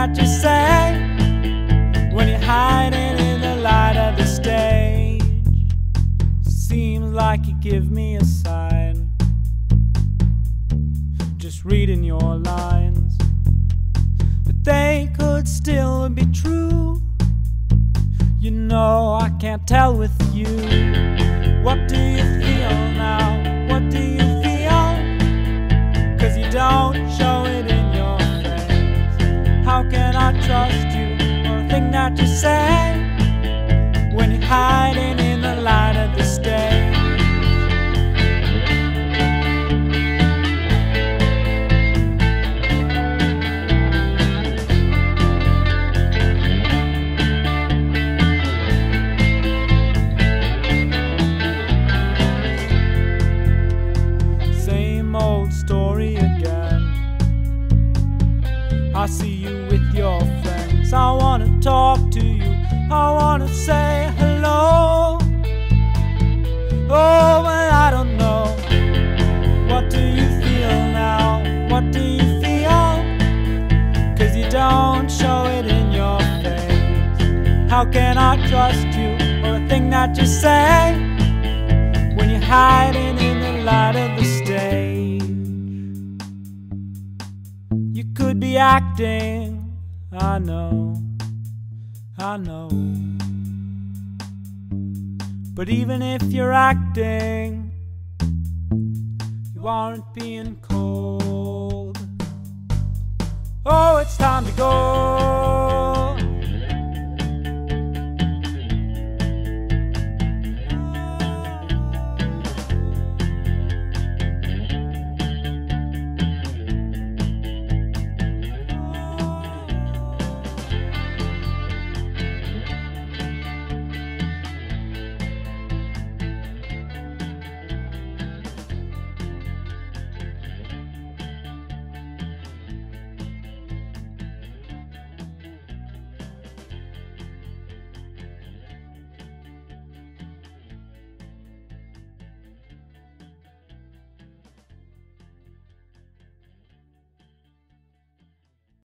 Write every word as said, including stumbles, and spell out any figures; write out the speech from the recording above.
that you say when you're hiding in the light of the stage. Seems like you give me a sign, just reading your lines, but they could still be true. You know I can't tell with you. What do you feel now? What do you feel? Cause you don't show it in your face. How can I trust you or a thing that you say when you're hiding in the light of the stage? Story again. I see you with your friends. I wanna talk to you. I wanna say hello. Oh, but I don't know. What do you feel now? What do you feel? Cause you don't show it in your face. How can I trust you or a thing that you say when you're hiding in the light of the stage? You could be acting, I know, I know. But even if you're acting, you aren't being cold. Oh, it's time to go.